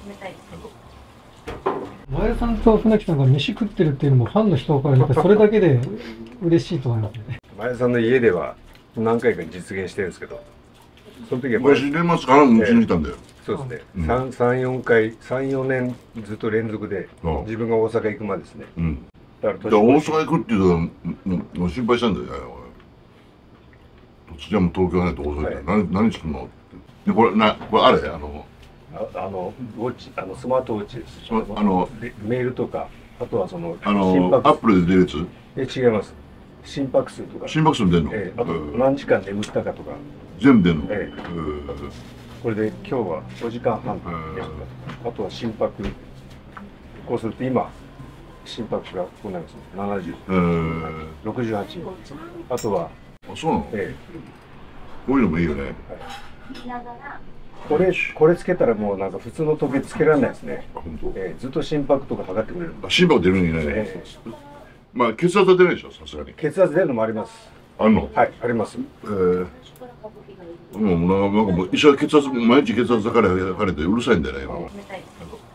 前田さんと船木さんが飯食ってるっていうのもファンの人から見てそれだけで嬉しいと思いますね。 前田さんの家では何回か実現してるんですけど、その時は昔年末からうちに来たんだよ。 そうですね、3、4回、3、4年ずっと連続で、自分が大阪行くまでですね。 だから大阪行くっていうのは心配したんだよ、突然も東京ないと大阪行く何作るのって。で、これあれウォッチ、スマートウォッチです。メールとか、あとはその、 アップルで出るやつ？ 違います。心拍数とか。 心拍数出るの？ あと、何時間眠ったかとか。 全部出るの？ これで今日は4時間半でした。あとは心拍。こうすると今、心拍がこうなりますね。70、68。あとは。 あ、そうなの？こういうのもいいよね。 これつけたらもうなんか普通の時計つけられないですね。ずっと心拍とか測ってくれる。 心拍出るんじゃないの？まあ血圧は出ないでしょ、さすがに。 血圧出るのもあります。 あんの？ はい、あります。 なんかもう医者は毎日血圧測れてうるさいんだよね、今。